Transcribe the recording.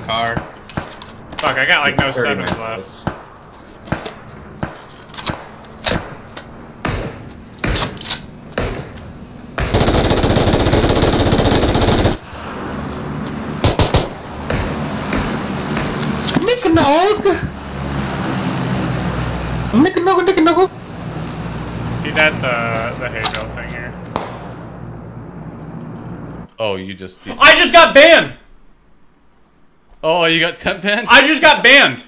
car. Fuck, I got like no 30 sevens minutes. left. Nick. He's at the hay bale thing here. Oh, you just... I just got banned! Oh, you got temp banned? I just got banned!